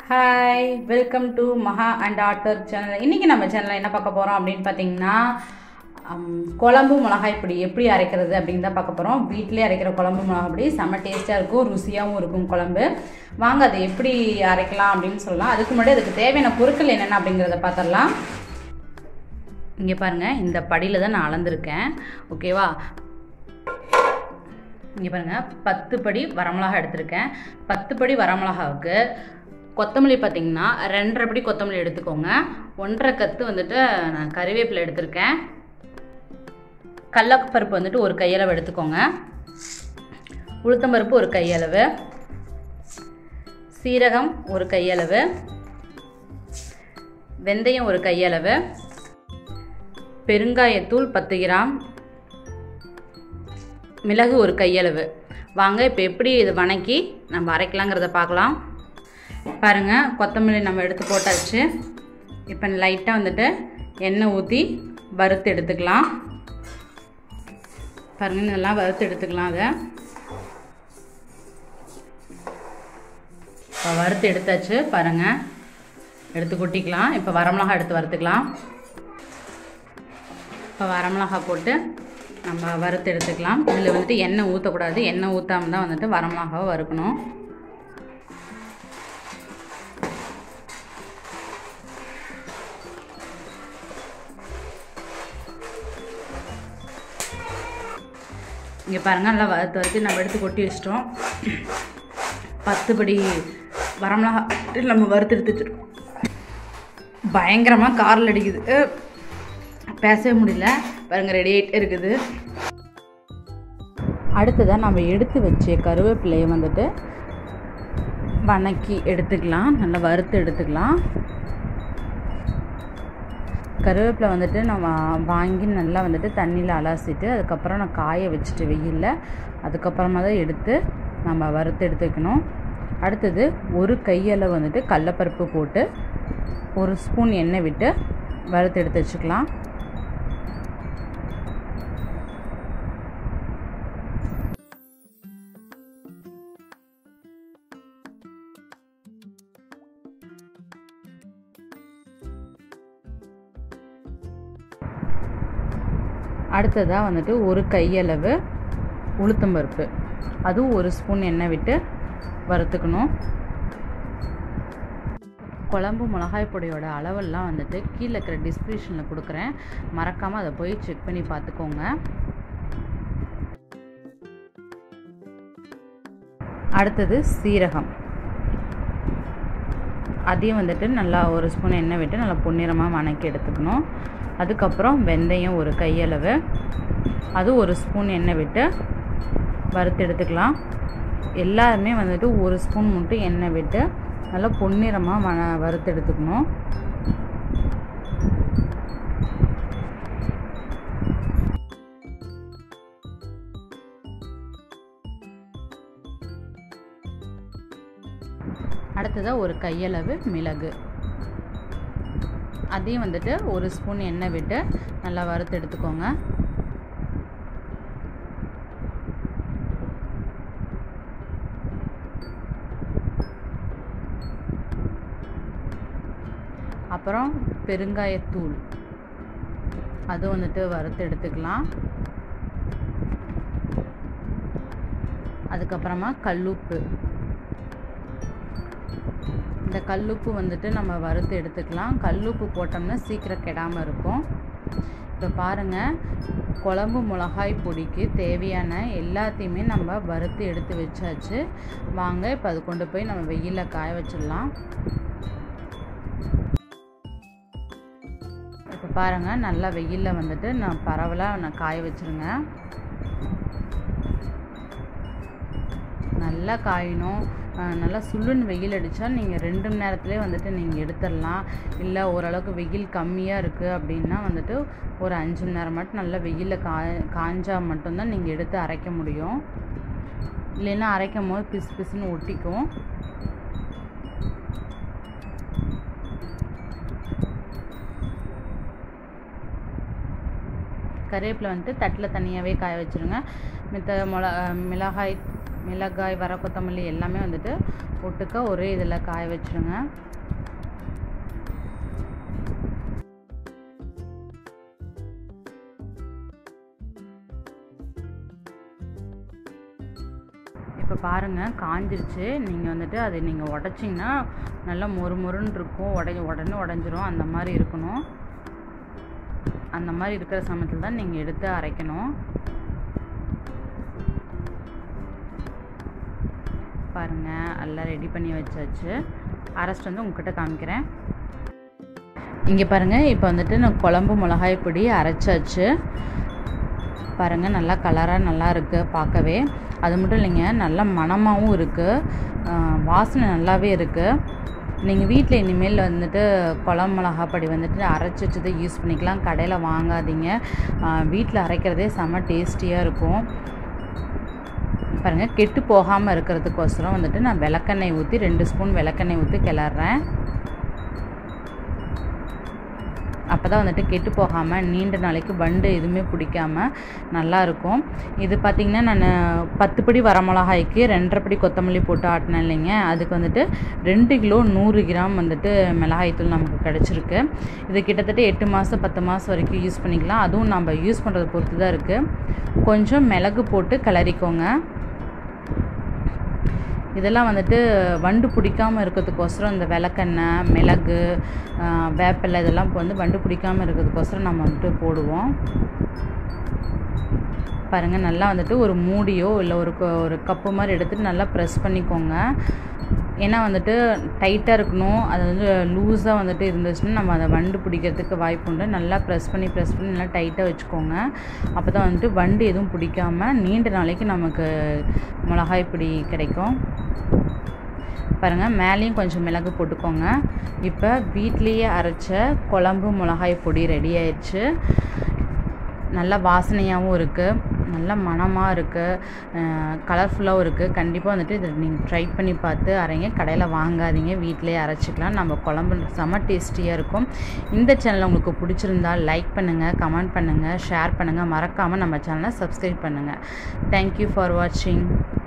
Hi, welcome to Maha and daughter channel. இன்றைக்கி நம்ம சேனலில் என்ன பார்க்க போகிறோம் அப்படின்னு பார்த்தீங்கன்னா, குழம்பு மிளகாய் பொடி எப்படி அரைக்கிறது அப்படின்னு தான் பார்க்க போகிறோம். வீட்டிலே அரைக்கிற குழம்பு மிளகாய் பொடி செம்ம டேஸ்ட்டாக இருக்கும், ருசியாகவும் இருக்கும் குழம்பு. வாங்க அதை எப்படி அரைக்கலாம் அப்படின்னு சொல்லலாம். அதுக்கு முன்னாடி அதுக்கு தேவையான பொருட்கள் என்னென்ன அப்படிங்கிறத பார்த்துடலாம். இங்கே பாருங்கள், இந்த படியில் தான் நான் அளந்துருக்கேன். ஓகேவா? இங்கே பாருங்கள், 10 படி வரமிளகா எடுத்திருக்கேன். 10 படி வரமிளகாவுக்கு கொத்தமல்லி பார்த்திங்கன்னா 2.5 படி கொத்தமல்லி எடுத்துக்கோங்க. 1.5 கத்து வந்துட்டு நான் கறிவேப்பிலை எடுத்திருக்கேன். கடலப்பருப்பு வந்துட்டு ஒரு கையளவு எடுத்துக்கோங்க. உளுத்தம்பருப்பு ஒரு கையளவு, சீரகம் ஒரு கையளவு, வெந்தயம் ஒரு கையளவு, பெருங்காயத்தூள் 10 கிராம், மிளகு ஒரு கையளவு. வாங்க இப்போ எப்படி இது வணக்கி நம்ம அரைக்கலாங்கிறத பார்க்கலாம். பாருங்கள், கொத்தமல்லி நம்ம எடுத்து போட்டாச்சு. இப்போ லைட்டாக வந்துட்டு எண்ணெய் ஊற்றி வறுத்து எடுத்துக்கலாம். பாருங்கள், இதெல்லாம் வறுத்து எடுத்துக்கலாம். அதை இப்போ வறுத்து எடுத்தாச்சு. பாருங்கள், எடுத்து கொட்டிக்கலாம். இப்போ வரமிளகா எடுத்து வறுத்துக்கலாம். இப்போ வரமிளகா போட்டு நம்ம வறுத்து எடுத்துக்கலாம். இதில் வந்துட்டு எண்ணெய் ஊற்றக்கூடாது. எண்ணெய் ஊற்றாமல் தான் வந்துட்டு வரமிளகாவை வறுக்கணும். இங்கே பாருங்கள், நல்லா வறுத்து நம்ம எடுத்து கொட்டி வச்சிட்டோம். 10 படி வரமிளகா நம்ம வறுத்து எடுத்து வச்சுருக்கோம். பயங்கரமாக காரில் அடிக்குது, பேசவே முடியல. பாருங்கள், ரெடி ஆகிட்டே இருக்குது. அடுத்ததாக நம்ம எடுத்து வச்ச கருவேப்பிலையை வந்துட்டு வணக்கி எடுத்துக்கலாம். நல்லா வறுத்து எடுத்துக்கலாம். கருவேப்பிலை வந்துட்டு நம்ம வாங்கி நல்லா வந்துட்டு தண்ணியில் அலசிட்டு அதுக்கப்புறம் நான் காய வச்சுட்டு வெயிலில், அதுக்கப்புறமா தான் எடுத்து நம்ம வறுத்து எடுத்துக்கணும். அடுத்தது ஒரு கையளவு வந்துட்டு கடலப்பருப்பு போட்டு 1 ஸ்பூன் எண்ணெய் விட்டு வறுத்து எடுத்து வச்சுக்கலாம். அடுத்ததாக வந்துட்டு ஒரு கையளவு உளுத்தம்பருப்பு, அதுவும் 1 ஸ்பூன் எண்ணெய் விட்டு வறுத்துக்கணும். குழம்பு மிளகாய் பொடியோட அளவெல்லாம் வந்துட்டு கீழே இருக்கிற டிஸ்கிரிப்ஷனில் கொடுக்குறேன், மறக்காமல் அதை போய் செக் பண்ணி பார்த்துக்கோங்க. அடுத்தது சீரகம், அதையும் வந்துட்டு நல்லா 1 ஸ்பூன் எண்ணெய் விட்டு நல்லா பொன்னிறமாக வணக்கி எடுத்துக்கணும். அதுக்கப்புறம் வெந்தயம் ஒரு கையளவு, அது 1 ஸ்பூன் எண்ணெய் விட்டு வறுத்து எடுத்துக்கலாம். எல்லாருமே வந்துட்டு 1 ஸ்பூன் மட்டும் எண்ணெய் விட்டு நல்லா பொன்னிறமாக வறுத்து எடுத்துக்கணும். அடுத்ததாக ஒரு கையளவு மிளகு, அதையும் வந்துட்டு 1 ஸ்பூன் எண்ணெய் விட்டு நல்லா வறுத்து எடுத்துக்கோங்க. அப்புறம் பெருங்காயத்தூள், அது வந்துட்டு வறுத்து எடுத்துக்கலாம். அதுக்கப்புறமா கல்லுப்பு, இந்த கல்லுப்பு வந்துட்டு நம்ம வறுத்து எடுத்துக்கலாம். கல்லுப்பு போட்டோம்னா சீக்கிரம் கெடாமல் இருக்கும். இப்போ பாருங்கள், குழம்பு மிளகாய் பொடிக்கு தேவையான எல்லாத்தையுமே நம்ம வறுத்து எடுத்து வச்சாச்சு. வாங்க இப்போ அது கொண்டு போய் நம்ம வெயிலில் காய வச்சிடலாம். இப்போ பாருங்கள், நல்லா வெயிலில் வந்துட்டு நான் பரவலாக காய வச்சுருங்க. நல்லா காயணும். நல்லா சுள்ளுன்னு வெயில் அடித்தா நீங்கள் 2 மணி நேரத்துலேயே வந்துட்டு நீங்கள் எடுத்துடலாம். இல்லை ஓரளவுக்கு வெயில் கம்மியாக இருக்குது அப்படின்னா வந்துட்டு ஒரு 5 மணி நேரம் மட்டும் நல்லா வெயிலில் காஞ்சால் மட்டும்தான் நீங்கள் எடுத்து அரைக்க முடியும். இல்லைன்னா அரைக்கும் போது பிசு பிசுன்னு ஒட்டிக்கும். கருவேப்பிலை வந்துட்டு தட்டில் தனியாகவே காய வச்சுருங்க. மிளகாய் மிளகாய், வர கொத்தமல்லி எல்லாமே வந்துட்டு ஒட்டுக்கா ஒரே இதில் காய வச்சுருங்க. இப்போ பாருங்கள் காஞ்சிருச்சு. நீங்கள் வந்துட்டு அது நீங்கள் உடச்சிங்கன்னா நல்லா மொறுமொறுன்னு இருக்கும். உடனே உடஞ்சிரும். அந்த மாதிரி இருக்கணும். அந்த மாதிரி இருக்கிற சமயத்தில் தான் நீங்கள் எடுத்து அரைக்கணும். பாருங்கள் எல்லாம் ரெடி பண்ணி வச்சாச்சு. அரைச்சிட்டு வந்து உங்ககிட்ட காமிக்கிறேன். இங்கே பாருங்கள் இப்போ வந்துட்டு நான் குழம்பு மிளகாய் பொடி அரைச்சாச்சு. பாருங்கள் நல்லா கலராக நல்லா இருக்குது பார்க்கவே. அது மட்டும் இல்லைங்க, நல்லா மணமாகவும் இருக்குது, வாசனை நல்லாவே இருக்குது. நீங்கள் வீட்டில் இனிமேல் வந்துட்டு குழம்பு மிளகாய் பொடி வந்துட்டு அரைச்சி வச்சதை யூஸ் பண்ணிக்கலாம். கடையில் வாங்காதீங்க. வீட்டில் அரைக்கிறதே செம்ம டேஸ்டியாக இருக்கும். பாருங்கள் கெட்டு போகாமல் இருக்கிறதுக்கோசரம் வந்துட்டு நான் விளக்கெண்ணெய் ஊற்றி 2 ஸ்பூன் விளக்கெண்ணெய் ஊற்றி கிளறேன். அப்போ தான் வந்துட்டு கெட்டு போகாமல் நீண்ட நாளைக்கு வண்டு எதுவுமே பிடிக்காமல் நல்லாயிருக்கும். இது பார்த்திங்கன்னா நான் 10 படி வரமிளகாய்க்கு 2.5 படி கொத்தமல்லி போட்டு ஆட்டினேன் இல்லைங்க. அதுக்கு வந்துட்டு 2 கிலோ 100 கிராம் வந்துட்டு மிளகாய்த்தூள் நமக்கு கிடச்சிருக்கு. இது கிட்டத்தட்ட 8 மாதம் 10 மாதம் வரைக்கும் யூஸ் பண்ணிக்கலாம். அதுவும் நம்ம யூஸ் பண்ணுறதை பொறுத்து தான் இருக்குது. கொஞ்சம் மிளகு போட்டு கிளறிக்கோங்க. இதெல்லாம் வந்துட்டு வண்டு பிடிக்காமல் இருக்கிறதுக்கோசரம் இந்த விளக்கெண்ணெய், மிளகு, வேப்பிலை இதெல்லாம் இப்போ வந்து வண்டு பிடிக்காமல் இருக்கிறதுக்கோசரம் நம்ம வந்துட்டு போடுவோம். பாருங்கள் நல்லா வந்துட்டு ஒரு மூடியோ இல்லை ஒரு கப்பு மாதிரி எடுத்துகிட்டு நல்லா ப்ரெஸ் பண்ணிக்கோங்க. ஏன்னா வந்துட்டு டைட்டாக இருக்கணும். அது வந்து லூஸாக வந்துட்டு இருந்துச்சுன்னா நம்ம அதை வண்டு பிடிக்கிறதுக்கு வாய்ப்பு உண்டு. நல்லா ப்ரெஸ் பண்ணி நல்லா டைட்டாக வச்சுக்கோங்க. அப்போ தான் வந்துட்டு வண்டு எதுவும் பிடிக்காமல் நீண்ட நாளைக்கு நமக்கு மிளகாய் பொடி கிடைக்கும். பாருங்கள் மேலேயும் கொஞ்சம் மிளகு போட்டுக்கோங்க. இப்போ வீட்லேயே அரைச்ச குழம்பு மிளகாய் பொடி ரெடி ஆயிடுச்சு. நல்லா வாசனையாகவும் இருக்குது, நல்லா மணமாக இருக்குது, கலர்ஃபுல்லாகவும் இருக்குது. கண்டிப்பாக வந்துட்டு இதை நீங்கள் ட்ரை பண்ணி பார்த்து அரைங்க. கடையில் வாங்காதீங்க, வீட்டிலே அரைச்சிக்கலாம். நம்ம குழம்பு செம்ம டேஸ்டியாக இருக்கும். இந்த சேனல் உங்களுக்கு பிடிச்சிருந்தால் லைக் பண்ணுங்கள், கமெண்ட் பண்ணுங்கள், ஷேர் பண்ணுங்கள். மறக்காமல் நம்ம சேனலை சப்ஸ்கிரைப் பண்ணுங்கள். தேங்க்யூ ஃபார் வாட்சிங்.